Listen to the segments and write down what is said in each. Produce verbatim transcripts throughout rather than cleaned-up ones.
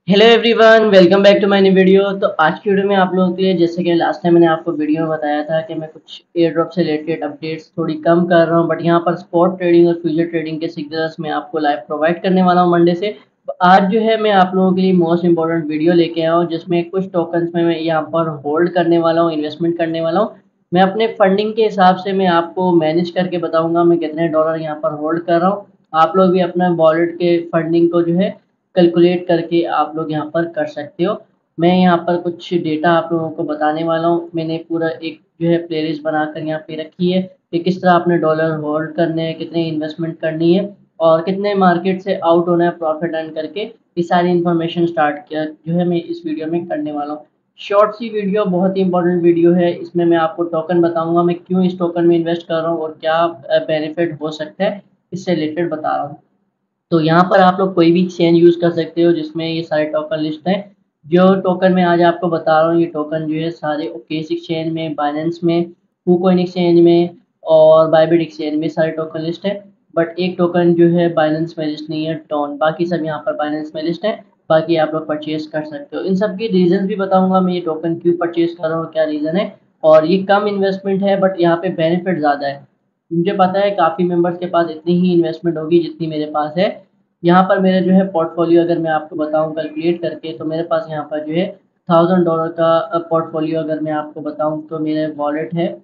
Hello everyone, welcome back to my new video. तो आज की वीडियो में आप लोगों के लिए, जैसे कि लास्ट टाइम मैंने आपको वीडियो में बताया था कि मैं कुछ एयर ड्रॉप से रिलेटेड अपडेट्स थोड़ी कम कर रहा हूं, बट यहां पर स्पॉट ट्रेडिंग और फ्यूचर ट्रेडिंग के सिग्नल्स मैं आपको लाइव प्रोवाइड करने वाला हूं मंडे से। तो आज जो है मैं आप लोगों के लिए मोस्ट इंपॉर्टेंट वीडियो लेके आया हूँ, जिसमें कुछ टोकन्स में मैं यहाँ पर होल्ड करने वाला हूँ, इन्वेस्टमेंट करने वाला हूँ। मैं अपने फंडिंग के हिसाब से मैं आपको मैनेज करके बताऊंगा मैं कितने डॉलर यहाँ पर होल्ड कर रहा हूँ। आप लोग भी अपना वॉलेट के फंडिंग को जो है कैलकुलेट करके आप लोग यहाँ पर कर सकते हो। मैं यहाँ पर कुछ डेटा आप लोगों को बताने वाला हूँ। मैंने पूरा एक जो है प्लेलिस्ट बनाकर यहाँ पे रखी है कि किस तरह आपने डॉलर होल्ड करने हैं, कितने इन्वेस्टमेंट करनी है और कितने मार्केट से आउट होना है प्रॉफिट अर्न करके। ये सारी इन्फॉर्मेशन स्टार्ट किया जो है मैं इस वीडियो में करने वाला हूँ। शॉर्ट सी वीडियो, बहुत ही इंपॉर्टेंट वीडियो है। इसमें मैं आपको टोकन बताऊंगा, मैं क्यों इस टोकन में इन्वेस्ट कर रहा हूँ और क्या बेनिफिट हो सकता है, इससे रिलेटेड बता रहा हूँ। तो यहाँ पर आप लोग कोई भी एक्सचेंज यूज़ कर सकते हो जिसमें ये सारे टोकन लिस्ट हैं। जो टोकन मैं आज आपको बता रहा हूँ, ये टोकन जो है सारे ओकेस एक्सचेंज में, बाइनेंस में, कुकोइन एक्सचेंज में और बाइबिट एक्सचेंज में सारे टोकन लिस्ट है। बट एक टोकन जो है बाइनेंस में लिस्ट नहीं है, टोन। बाकी सब यहाँ पर बाइनेंस में लिस्ट है। बाकी आप लोग परचेज कर सकते हो। इन सब के रीजन भी बताऊंगा मैं ये टोकन क्यों परचेज कर रहा हूँ, क्या रीज़न है। और ये कम इन्वेस्टमेंट है बट यहाँ पे बेनिफिट ज़्यादा है। मुझे पता है काफ़ी मेंबर्स के पास इतनी ही इन्वेस्टमेंट होगी जितनी मेरे पास है। यहाँ पर मेरे जो है पोर्टफोलियो अगर मैं आपको बताऊँ कैलकुलेट करके, तो मेरे पास यहाँ पर जो है थाउजेंड डॉलर का पोर्टफोलियो अगर मैं आपको बताऊँ तो मेरे वॉलेट है।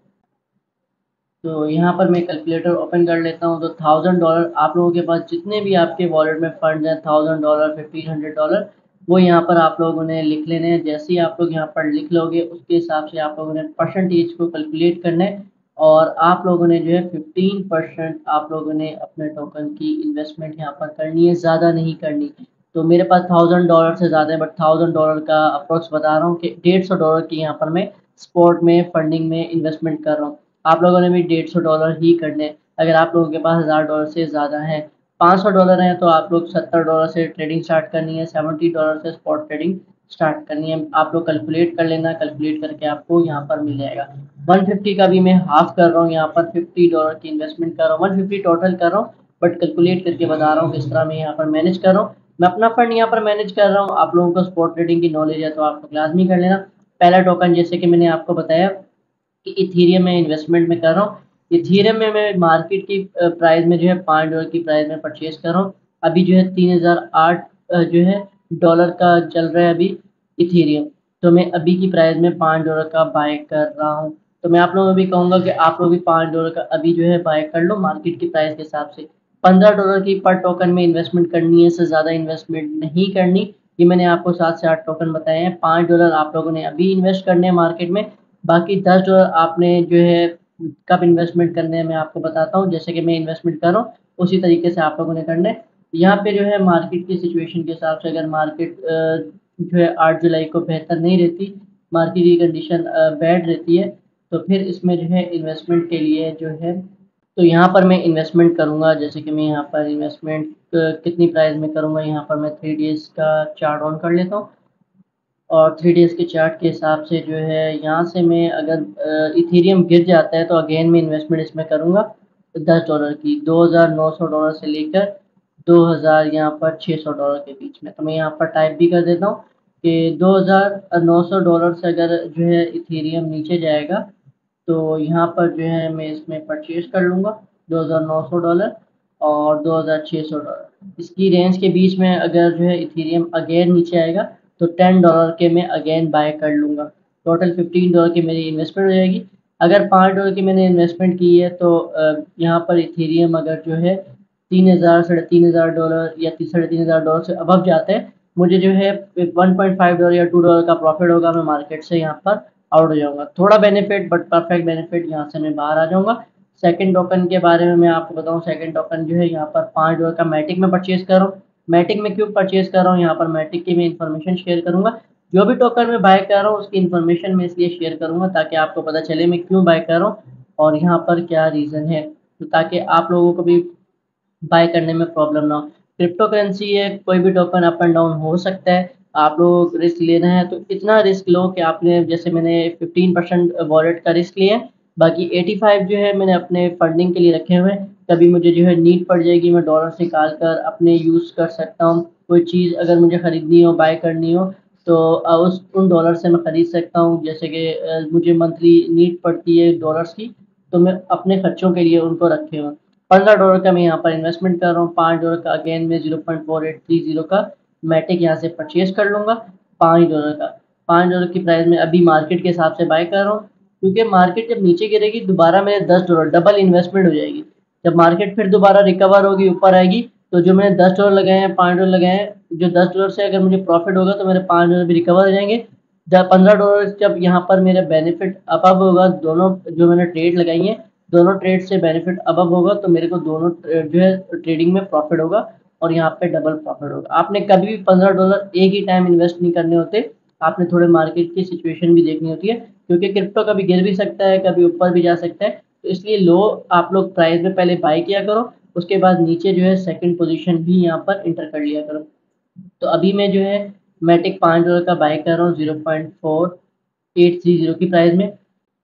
तो यहाँ पर मैं कैलकुलेटर ओपन कर लेता हूँ। तो थाउजेंड डॉलर आप लोगों के पास जितने भी आपके वॉलेट में फंड हैं, thousand dollar, fifteen hundred dollar, वो यहाँ पर आप लोगों ने लिख लेने हैं। जैसे ही आप लोग यहाँ पर लिख लोगे उसके हिसाब से आप लोगों ने परसेंटेज को कैलकुलेट करना है। और आप लोगों ने जो है फिफ्टीन परसेंट आप लोगों ने अपने टोकन की इन्वेस्टमेंट यहाँ पर करनी है, ज़्यादा नहीं करनी। तो मेरे पास थाउजेंड डॉलर से ज़्यादा है, बट थाउजेंड डॉलर का अप्रोक्स बता रहा हूँ कि डेढ़ सौ डॉलर की यहाँ पर मैं स्पॉट में फंडिंग में इन्वेस्टमेंट कर रहा हूँ। आप लोगों ने भी डेढ़ सौ डॉलर ही करने। अगर आप लोगों के पास हज़ार डॉलर से ज़्यादा है, पाँच सौ डॉलर हैं, तो आप लोग सत्तर डॉलर से ट्रेडिंग स्टार्ट करनी है, सेवेंटी डॉलर से स्पॉट ट्रेडिंग स्टार्ट करनी है। आप लोग कैलकुलेट कर लेना, कैलकुलेट करके आपको यहाँ पर मिल जाएगा। वन फिफ्टी का भी मैं हाफ कर रहा हूँ, यहाँ पर फिफ्टी डॉलर की इन्वेस्टमेंट कर रहा हूँ, वन फिफ्टी टोटल कर रहा हूँ। बट कैलकुलेट करके बता रहा हूँ किस तरह मैं यहाँ पर मैनेज कर रहा हूँ। मैं अपना फंड यहाँ पर मैनेज कर रहा हूँ। आप लोगों को स्पॉट ट्रेडिंग की नॉलेज है तो आप लोग लाजमी कर लेना। पहला टोकन जैसे कि मैंने आपको बताया कि इथीरियम में इन्वेस्टमेंट में कर रहा हूँ। इथीरियम में मैं मार्केट की प्राइस में जो है पाँच डॉलर की प्राइस में परचेज कर रहा हूँ। अभी जो है तीन हज़ार आठ जो है डॉलर का चल रहा है अभी इथीरियम। तो मैं अभी की प्राइस में पाँच डॉलर का बाय कर रहा हूँ। तो मैं आप लोगों को भी कहूँगा कि आप लोग भी पाँच डॉलर का अभी जो है बाय कर लो मार्केट की प्राइस के हिसाब से। पंद्रह डॉलर की पर टोकन में इन्वेस्टमेंट करनी है, इससे ज़्यादा इन्वेस्टमेंट नहीं करनी। ये मैंने आपको सात से आठ टोकन बताए हैं। पाँच डॉलर आप लोगों ने अभी इन्वेस्ट करने हैं मार्केट में। बाकी दस डॉलर आपने जो है कब इन्वेस्टमेंट करने हैं मैं आपको बताता हूँ। जैसे कि मैं इन्वेस्टमेंट कर रहा हूँ उसी तरीके से आप लोगों ने करना है। यहाँ पे जो है मार्केट की सिचुएशन के हिसाब से, अगर मार्केट जो है आठ जुलाई को बेहतर नहीं रहती, मार्केट की कंडीशन बैड रहती है, तो फिर इसमें जो है इन्वेस्टमेंट के लिए जो है, तो यहाँ पर मैं इन्वेस्टमेंट करूँगा। जैसे कि मैं यहाँ पर इन्वेस्टमेंट कितनी प्राइस में करूँगा, यहाँ पर मैं थ्री डेज़ का चार्ट ऑन कर लेता हूँ। और थ्री डेज़ के चार्ट के हिसाब से जो है यहाँ से मैं, अगर इथेरियम गिर जाता है तो अगेन मैं इन्वेस्टमेंट इसमें करूँगा दस डॉलर की, दो हज़ार नौ सौ डॉलर से लेकर दो हज़ार यहाँ पर छः सौ डॉलर के बीच में। तो मैं यहाँ पर टाइप भी कर देता हूँ कि दो हज़ार नौ सौ डॉलर से अगर जो है इथेरियम नीचे जाएगा तो यहाँ पर जो है मैं इसमें परचेज कर लूँगा दो हज़ार नौ सौ डॉलर और दो हज़ार छः सौ डॉलर। इसकी रेंज के बीच में अगर जो है इथेरियम अगेन नीचे आएगा तो टेन डॉलर के मैं अगेन बाय कर लूँगा। टोटल फिफ्टीन डॉलर की मेरी इन्वेस्टमेंट हो जाएगी। अगर पाँच डॉलर की मैंने इन्वेस्टमेंट की है तो यहाँ पर इथेरियम अगर जो है तीन हज़ार साढ़े तीन हज़ार डॉलर या साढ़े तीन हज़ार डॉलर से अबव जाते हैं, मुझे जो है वन पॉइंट फाइव डॉलर या टू डॉलर का प्रॉफिट होगा। मैं मार्केट से यहाँ पर आउट हो जाऊँगा। थोड़ा बेनिफिट बट परफेक्ट बेनिफिट, यहाँ से मैं बाहर आ जाऊँगा। सेकंड टोकन के बारे में मैं आपको बताऊँ। सेकंड टोकन जो है यहाँ पर पाँच डॉलर का मैटिक में परचेज कर रहा हूँ। मैटिक में क्यों परचेज कर रहा हूँ, यहाँ पर मैटिक की मैं इन्फॉर्मेशन शेयर करूँगा। जो भी टोकन मैं बाय कर रहा हूँ उसकी इन्फॉर्मेशन मैं इसलिए शेयर करूँगा ताकि आपको पता चले मैं क्यों बाय कर रहा हूँ और यहाँ पर क्या रीज़न है, तो ताकि आप लोगों को भी बाय करने में प्रॉब्लम ना हो। क्रिप्टो करेंसी है, कोई भी टोकन अप एंड डाउन हो सकता है। आप लोग रिस्क ले रहे हैं तो इतना रिस्क लो कि आपने, जैसे मैंने फिफ्टीन परसेंट वॉलेट का रिस्क लिया है, बाकी एटी फाइव जो है मैंने अपने फंडिंग के लिए रखे हुए हैं। कभी मुझे जो है नीड पड़ जाएगी मैं डॉलर निकाल कर अपने यूज़ कर सकता हूँ। कोई चीज़ अगर मुझे ख़रीदनी हो, बाय करनी हो, तो अ, उस उन डॉलर से मैं ख़रीद सकता हूँ। जैसे कि अ, मुझे मंथली नीड पड़ती है डॉलर्स की, तो मैं अपने खर्चों के लिए उनको रखे हुए पंद्रह डॉलर का मैं यहाँ पर इन्वेस्टमेंट कर रहा हूँ। पाँच डॉलर का अगेन मैं zero point four eight three zero का मैटिक यहाँ से परचेज़ कर लूँगा। पाँच डॉलर का पाँच डॉलर की प्राइस में अभी मार्केट के हिसाब से बाय कर रहा हूँ, क्योंकि मार्केट जब नीचे गिरेगी दोबारा मेरे दस डॉलर डबल इन्वेस्टमेंट हो जाएगी। जब मार्केट फिर दोबारा रिकवर होगी, ऊपर आएगी, तो जो मैंने दस डॉलर लगाए हैं, पाँच डॉलर लगाए हैं, जो दस डॉलर से अगर मुझे प्रॉफिट होगा तो मेरे पाँच डॉलर भी रिकवर हो जाएंगे। जब पंद्रह डॉलर जब यहाँ पर मेरा बेनिफिट अबव होगा, दोनों जो मैंने ट्रेड लगाई हैं दोनों ट्रेड से बेनिफिट अबव होगा, तो मेरे को दोनों जो है ट्रेडिंग में प्रॉफिट होगा और यहाँ पे डबल प्रॉफिट होगा। आपने कभी भी पंद्रह डॉलर एक ही टाइम इन्वेस्ट नहीं करने होते, आपने थोड़े मार्केट की सिचुएशन भी देखनी होती है, क्योंकि क्रिप्टो कभी गिर भी सकता है, कभी ऊपर भी जा सकता है। तो इसलिए लो आप लोग प्राइस में पहले बाय किया करो, उसके बाद नीचे जो है सेकंड पोजीशन भी यहाँ पर इंटर कर लिया करो। तो अभी मैं जो है मैटिक पाँच डॉलर का बाय कर रहा हूँ zero point four eight three zero की प्राइस में।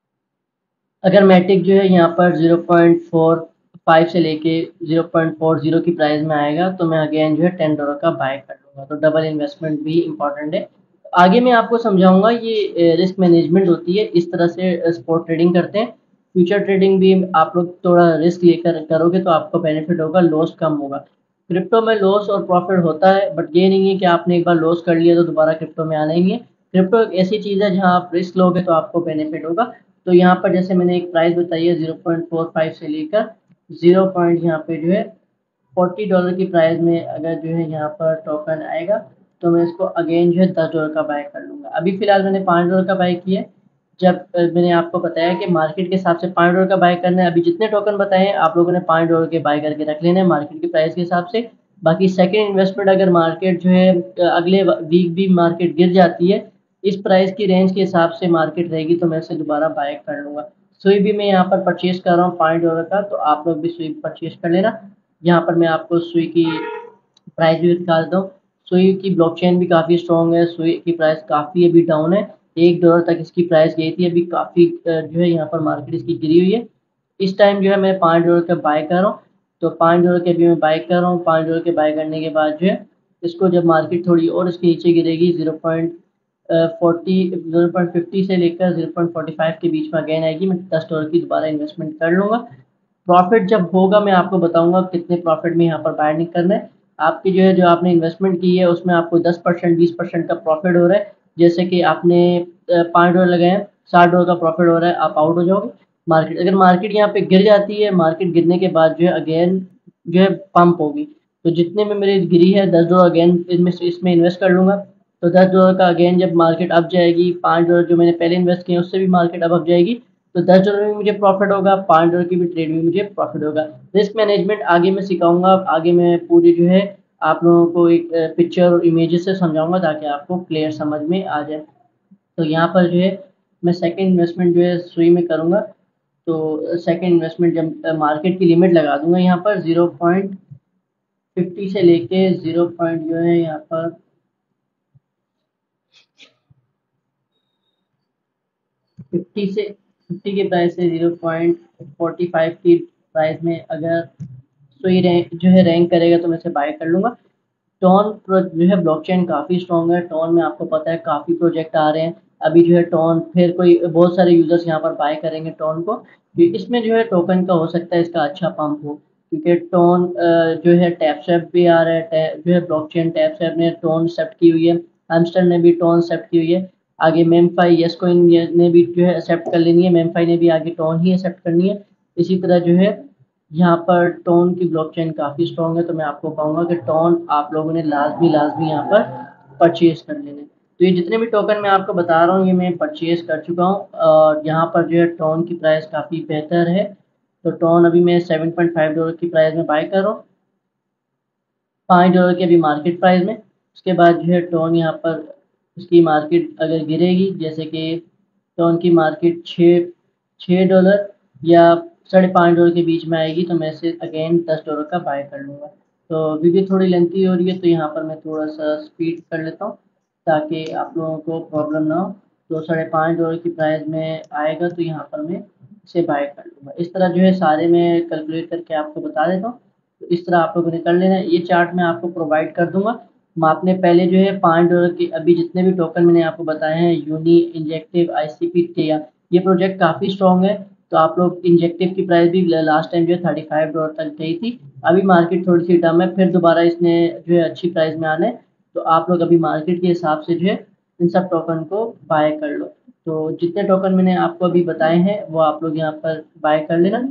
अगर मैटिक जो है यहाँ पर ज़ीरो पॉइंट फोर फाइव से लेके ज़ीरो पॉइंट फोर ज़ीरो की प्राइस में आएगा, तो मैं अगेन जो है टेन डॉलर का बाय कर लूँगा। तो डबल इन्वेस्टमेंट भी इम्पॉर्टेंट है। आगे मैं आपको समझाऊंगा ये रिस्क मैनेजमेंट होती है, इस तरह से स्पॉट ट्रेडिंग करते हैं। फ्यूचर ट्रेडिंग भी आप लोग थोड़ा रिस्क लेकर करोगे तो आपको बेनिफिट होगा, लॉस कम होगा। क्रिप्टो में लॉस और प्रॉफिट होता है, बट ये नहीं है कि आपने एक बार लॉस कर लिया तो दोबारा क्रिप्टो में आना ही नहीं है। क्रिप्टो एक ऐसी चीज़ है जहाँ आप रिस्क लोगे तो आपको बेनिफिट होगा। तो यहाँ पर जैसे मैंने एक प्राइस बताई है ज़ीरो पॉइंट फोर फाइव से लेकर ज़ीरो पॉइंट यहाँ पे जो है फोर्टी डॉलर की प्राइस में अगर जो है यहाँ पर टोकन आएगा, तो मैं इसको अगेन जो है दस डॉलर का बाय कर लूँगा। अभी फ़िलहाल मैंने पाँच डॉलर का बाय किया है। जब अ, मैंने आपको बताया कि मार्केट के हिसाब से पाँच डॉलर का बाय करना है, अभी जितने टोकन बताए हैं आप लोगों ने पाँच डॉलर के बाय करके रख लेने हैं मार्केट की प्राइस के हिसाब से। बाकी सेकंड इन्वेस्टमेंट अगर मार्केट जो है अ, अगले वीक भी मार्केट गिर जाती है, इस प्राइस की रेंज के हिसाब से मार्केट रहेगी, तो मैं इसे दोबारा बाय कर लूँगा। सुई भी मैं यहाँ पर परचेज़ कर रहा हूँ पाँच डॉलर का, तो आप लोग भी सुई परचेज़ कर लेना। यहाँ पर मैं आपको सुई की प्राइस भी दिखा देता हूँ। सुई की ब्लॉकचेन भी काफ़ी स्ट्रॉन्ग है, सुई की प्राइस काफ़ी अभी डाउन है, एक डॉलर तक इसकी प्राइस गई थी, अभी काफ़ी जो है यहाँ पर मार्केट इसकी गिरी हुई है। इस टाइम जो है मैं पाँच डॉलर का बाय कर रहा हूँ, तो पाँच डॉलर के अभी मैं बाय कर रहा हूँ। पाँच डॉलर के बाय करने के बाद जो है इसको जब मार्केट थोड़ी और इसके नीचे गिरेगी, zero point forty zero point fifty से लेकर ज़ीरो पॉइंट फोर्टी फाइव के बीच में अगेन आएगी, मैं दस डॉलर की दोबारा इन्वेस्टमेंट कर लूँगा। प्रॉफिट जब होगा मैं आपको बताऊंगा कितने प्रॉफिट में यहाँ पर बाय नहीं करना है। आपकी जो है जो आपने इन्वेस्टमेंट की है उसमें आपको दस परसेंट बीस परसेंट का प्रॉफिट हो रहा है। जैसे कि आपने पाँच डॉलर लगाए हैं, साठ डॉलर का प्रॉफिट हो रहा है, आप आउट हो जाओगे। मार्केट अगर मार्केट यहाँ पे गिर जाती है, मार्केट गिरने के बाद जो है अगेन जो है पंप होगी, तो जितने में मेरी गिरी है दस डॉलर अगेन इनमें से इसमें इन्वेस्ट कर लूँगा। तो दस डॉलर का अगेन जब मार्केट अप जाएगी, पाँच डॉलर जो मैंने पहले इन्वेस्ट किए उससे भी मार्केट अब अप जाएगी, तो दस डॉलर में मुझे प्रॉफिट होगा, पाँच डॉलर की भी ट्रेड में मुझे प्रॉफिट होगा। रिस्क मैनेजमेंट आगे मैं सिखाऊंगा, आगे मैं पूरी जो है आप लोगों को एक पिक्चर और इमेजेस से समझाऊंगा ताकि आपको क्लियर समझ में आ जाए। तो यहाँ पर जो है मैं सेकंड इन्वेस्टमेंट जो है सुई में करूँगा। तो सेकंड इन्वेस्टमेंट जब मार्केट की लिमिट लगा दूंगा यहाँ पर ज़ीरो पॉइंट फिफ्टी से लेके ज़ीरो पॉइंट जो है यहाँ पर फिफ्टी से फिफ्टी के प्राइस से ज़ीरो पॉइंट फोर्टी फाइव की प्राइस में अगर सुई रैंक जो है रैंक करेगा तो मैं इसे बाय कर लूँगा। टोन जो है ब्लॉकचेन काफ़ी स्ट्रॉन्ग है। टोन में आपको पता है काफ़ी प्रोजेक्ट आ रहे हैं। अभी जो है टोन फिर कोई बहुत सारे यूजर्स यहाँ पर बाय करेंगे टोन को, क्योंकि इसमें जो है टोकन का हो सकता है इसका अच्छा पंप हो, क्योंकि टोन जो है टैप सेप भी आ रहा है, जो है ब्लॉकचेन टैप सेप ने टोन एक्सेप्ट की हुई है, हमस्टर ने भी टोन एक्सेप्ट की हुई है। आगे मेमफाई यस कोइन ने भी जो है एक्सेप्ट कर लेनी है, मेमफाई ने भी आगे टोन ही एक्सेप्ट करनी है। इसी तरह जो है यहाँ पर टोन की ब्लॉकचेन काफ़ी स्ट्रॉन्ग है, तो मैं आपको कहूँगा कि टोन आप लोगों ने लाजमी लाजमी यहाँ पर परचेज कर लेने। तो ये जितने भी टोकन मैं आपको बता रहा हूँ ये मैं परचेज कर चुका हूँ, और यहाँ पर जो है टोन की प्राइस काफ़ी बेहतर है। तो टोन अभी मैं सेवन पॉइंट फाइव डॉलर की प्राइस में बाय कर रहा हूँ, पाँच डॉलर की अभी मार्केट प्राइस में। उसके बाद जो है टोन यहाँ पर उसकी मार्केट अगर गिरेगी, जैसे कि टोन की मार्केट छः छः डॉलर या साढ़े पाँच डॉलर के बीच में आएगी, तो मैं इसे अगेन दस डॉलर का बाय कर लूँगा। तो वीडियो थोड़ी लेंथी हो रही है, तो यहाँ पर मैं थोड़ा सा स्पीड कर लेता हूँ ताकि आप लोगों को प्रॉब्लम ना हो। तो साढ़े पाँच डॉलर की प्राइस में आएगा तो यहाँ पर मैं इसे बाय कर लूँगा। इस तरह जो है सारे मैं कैलकुलेट करके आपको बता देता हूँ। तो इस तरह आप लोगों ने कर लेना है। ये चार्ट मैं आपको प्रोवाइड कर दूंगा, आपने पहले जो है पाँच डॉलर के अभी जितने भी टोकन मैंने आपको बताए हैं, यूनी, इंजेक्टिव, आईसीपी, टेया, ये प्रोजेक्ट काफ़ी स्ट्रॉन्ग है। तो आप लोग इंजेक्टिव की प्राइस भी लास्ट टाइम जो है थर्टी फाइव डॉलर तक गई थी। अभी मार्केट थोड़ी सी डम है, फिर दोबारा इसने जो है अच्छी प्राइस में आना है। तो आप लोग अभी मार्केट के हिसाब से जो है इन सब टोकन को बाय कर लो। तो जितने टोकन मैंने आपको अभी बताए हैं वो आप लोग यहाँ पर बाय कर लेना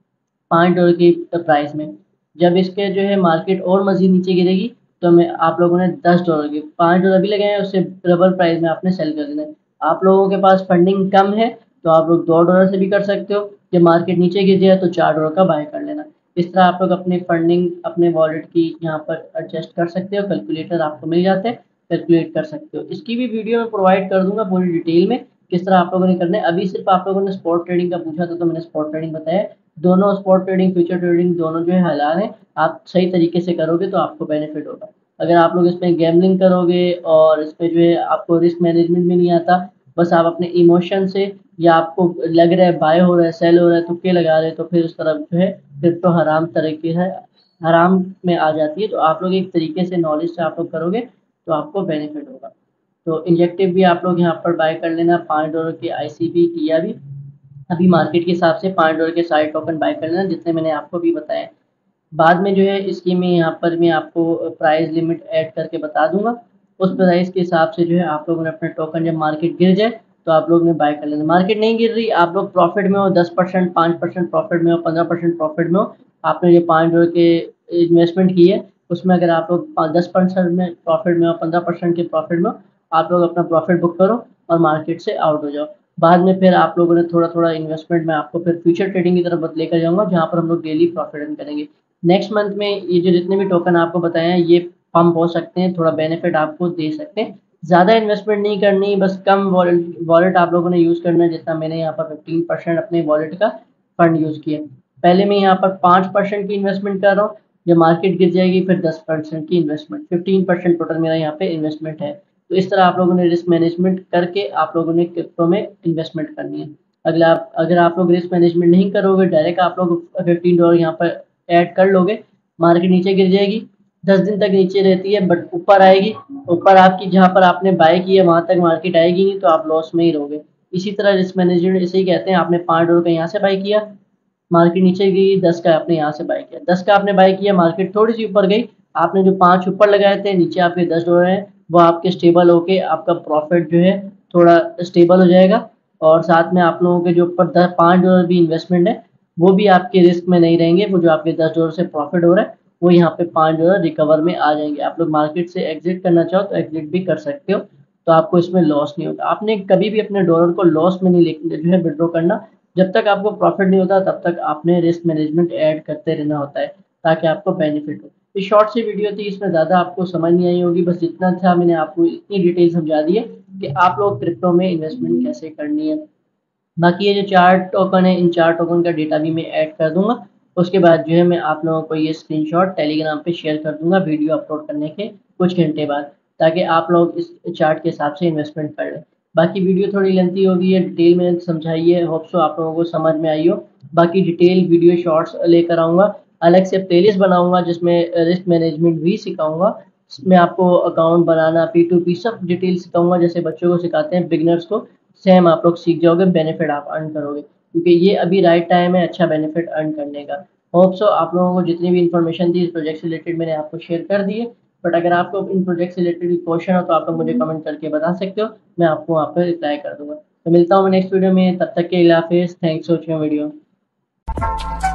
पाँच डॉलर की प्राइस में। जब इसके जो है मार्केट और मजीद नीचे गिरेगी तो मैं आप लोगों ने दस डॉलर की पाँच डॉलर भी लगाए हैं, उससे डबल प्राइस में आपने सेल कर देना है। आप लोगों के पास फंडिंग कम है तो आप लोग दो डॉलर से भी कर सकते हो। जब मार्केट नीचे गिर जाए तो चार डॉलर का बाय कर लेना। इस तरह आप लोग अपनी फंडिंग अपने वॉलेट की यहाँ पर एडजस्ट कर सकते हो। कैलकुलेटर आपको मिल जाते हैं, कैलकुलेट कर सकते हो। इसकी भी वीडियो मैं प्रोवाइड कर दूंगा पूरी डिटेल में किस तरह आप लोगों ने करना है। अभी सिर्फ आप लोगों ने स्पॉट ट्रेडिंग का पूछा था तो मैंने स्पॉट ट्रेडिंग बताया। दोनों स्पॉट ट्रेडिंग, फ्यूचर ट्रेडिंग दोनों जो है हलाल है। आप सही तरीके से करोगे तो आपको बेनिफिट होगा। अगर आप लोग इसमें गैम्बलिंग करोगे और इसमें जो है आपको रिस्क मैनेजमेंट भी नहीं आता, बस आप अपने इमोशन से या आपको लग रहा है बाय हो रहा है, सेल हो रहा है, तुक्के लगा रहे हैं, तो फिर उस तरफ जो है फिर तो हराम तरीके है, हराम में आ जाती है। तो आप लोग एक तरीके से नॉलेज से आप लोग करोगे तो आपको बेनिफिट होगा। तो इंजेक्टिव भी आप लोग यहाँ पर बाय कर लेना, पाँच डॉलर की आईसीबी टिया भी अभी मार्केट के हिसाब से पाँच डॉलर के सारे टोकन बाय कर लेना जितने मैंने आपको भी बताए। बाद में जो है इसकी मैं यहाँ पर मैं आपको प्राइस लिमिट ऐड करके बता दूंगा। उस प्राइस के हिसाब से जो है आप लोगों ने अपने टोकन जब मार्केट गिर जाए तो आप लोग ने बाय कर लेना। मार्केट नहीं गिर रही, आप लोग प्रॉफिट में हो, दस परसेंट, पाँच परसेंट प्रॉफिट में हो, पंद्रह परसेंट प्रॉफिट में हो, आपने जो पाँच डॉलर के इन्वेस्टमेंट की है उसमें अगर आप लोग दस परसेंट में प्रॉफिट में हो, पंद्रह परसेंट के प्रॉफिट में हो, आप लोग अपना प्रॉफिट बुक करो और मार्केट से आउट हो जाओ। बाद में फिर आप लोगों ने थोड़ा थोड़ा इन्वेस्टमेंट में आपको फिर फ्यूचर ट्रेडिंग की तरफ लेकर जाऊंगा जहाँ पर हम लोग डेली प्रॉफिट अर्न करेंगे। नेक्स्ट मंथ में ये जो जितने भी टोकन आपको बताए हैं ये पंप हो सकते हैं, थोड़ा बेनिफिट आपको दे सकते हैं। ज़्यादा इन्वेस्टमेंट नहीं करनी, बस कम वॉलेट वॉलेट आप लोगों ने यूज़ करना है। जितना मैंने यहाँ पर फिफ्टीन परसेंट अपने वॉलेट का फंड यूज़ किया। पहले मैं यहाँ पर पाँच परसेंट की इन्वेस्टमेंट कर रहा हूँ, जब मार्केट गिर जाएगी फिर दस परसेंट की इन्वेस्टमेंट, फिफ्टीन परसेंट टोटल मेरा यहाँ पे इन्वेस्टमेंट है। तो इस तरह आप लोगों ने रिस्क मैनेजमेंट करके आप लोगों ने क्रिप्टो में इन्वेस्टमेंट करनी है। अगला आप अगर आप लोग रिस्क मैनेजमेंट नहीं करोगे, डायरेक्ट आप लोग फिफ्टीन डॉलर यहाँ पर ऐड कर लोगे, मार्केट नीचे गिर जाएगी, दस दिन तक नीचे रहती है बट ऊपर आएगी, ऊपर आपकी जहाँ पर आपने बाय की है वहां तक मार्केट आएगी नहीं तो आप लॉस में ही रहोगे। इसी तरह रिस्क मैनेजमेंट इसे ही कहते हैं। आपने पाँच डॉलर का यहाँ से बाय किया, मार्केट नीचे गई, दस का आपने यहाँ से बाय किया, दस का आपने बाय किया, मार्केट थोड़ी सी ऊपर गई, आपने जो पाँच ऊपर लगाए थे नीचे आपके दस डॉलर हैं, वो आपके स्टेबल होके आपका प्रॉफिट जो है थोड़ा स्टेबल हो जाएगा। और साथ में आप लोगों के जो ऊपर दस पाँच डॉलर भी इन्वेस्टमेंट है वो भी आपके रिस्क में नहीं रहेंगे। वो जो आपके दस डॉलर से प्रॉफिट हो रहा है वो यहाँ पे पाँच डॉलर रिकवर में आ जाएंगे। आप लोग मार्केट से एग्जिट करना चाहो तो एग्जिट भी कर सकते हो, तो आपको इसमें लॉस नहीं होगा। आपने कभी भी अपने डॉलर को लॉस में नहीं लेके जो है विड्रॉ करना। जब तक आपको प्रॉफिट नहीं होता तब तक आपने रिस्क मैनेजमेंट ऐड करते रहना होता है ताकि आपको बेनिफिट हो। ये शॉर्ट सी वीडियो थी, इसमें ज़्यादा आपको समझ नहीं आई होगी, बस जितना था मैंने आपको इतनी डिटेल समझा दी है कि आप लोग क्रिप्टो में इन्वेस्टमेंट कैसे करनी है। बाकी ये जो चार टोकन है इन चार टोकन का डेटा भी मैं ऐड कर दूंगा। उसके बाद जो है मैं आप लोगों को ये स्क्रीनशॉट टेलीग्राम पे शेयर कर दूंगा वीडियो अपलोड करने के कुछ घंटे बाद, ताकि आप लोग इस चार्ट के हिसाब से इन्वेस्टमेंट कर लें। बाकी वीडियो थोड़ी लेंथी होगी है, डिटेल में समझाई है, होप सो आप लोगों को समझ में आई हो। बाकी डिटेल वीडियो शॉर्ट्स लेकर आऊँगा, अलग से प्लेलिस्ट बनाऊंगा जिसमें रिस्क मैनेजमेंट भी सिखाऊंगा। इसमें आपको अकाउंट बनाना, पी टू पी सब डिटेल सिखाऊंगा जैसे बच्चों को सिखाते हैं, बिगनर्स को सेम आप लोग सीख जाओगे, बेनिफिट आप अर्न करोगे क्योंकि ये अभी राइट टाइम है अच्छा बेनिफिट अर्न करने का। होप सो आप लोगों को जितनी भी इन्फॉर्मेशन थी इस प्रोजेक्ट से रिलेटेड मैंने आपको शेयर कर दी है। बट अगर आपको इन प्रोजेक्ट से रिलेटेड क्वेश्चन हो तो आप लोग मुझे कमेंट करके बता सकते हो, मैं आपको वहाँ पर रिप्लाई कर दूंगा। तो मिलता हूँ मैं नेक्स्ट वीडियो में, तब तक के लिए हाफिज़, थैंक्स फॉर वॉचिंग वीडियो।